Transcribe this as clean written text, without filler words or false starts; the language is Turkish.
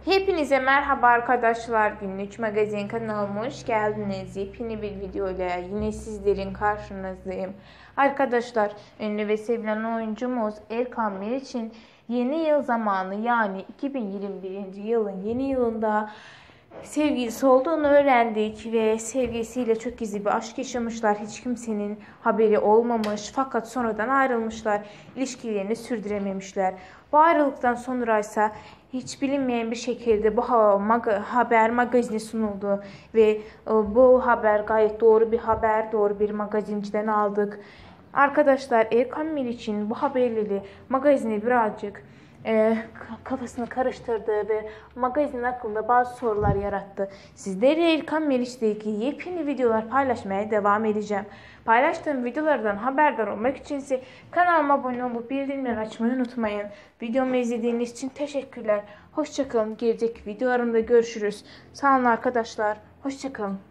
Hepinize merhaba arkadaşlar. Günlük Magazin kanalıma hoş geldiniz. Yepyeni bir video ile yine sizlerin karşınızdayım. Arkadaşlar, ünlü ve sevilen oyuncumuz Erkan Meriç'in yeni yıl zamanı, yani 2021. yılın yeni yılında sevgilisi olduğunu öğrendik ve sevgilisiyle çok gizli bir aşk yaşamışlar. Hiç kimsenin haberi olmamış, fakat sonradan ayrılmışlar. İlişkilerini sürdürememişler. Bu ayrılıktan sonra ise hiç bilinmeyen bir şekilde bu haber magazine sunuldu ve bu haber gayet doğru bir haber, doğru bir magazinciden aldık. Arkadaşlar, Erkan Meriç'in bu haberleri magazini birazcık kafasını karıştırdı ve magazin hakkında bazı sorular yarattı. Sizlere Erkan Meriç'le ilgili yepyeni videolar paylaşmaya devam edeceğim. Paylaştığım videolardan haberdar olmak için ise kanalıma abone olup bildirimleri açmayı unutmayın. Videomu izlediğiniz için teşekkürler. Hoşçakalın. Gelecek videolarımda görüşürüz. Sağ olun arkadaşlar. Hoşçakalın.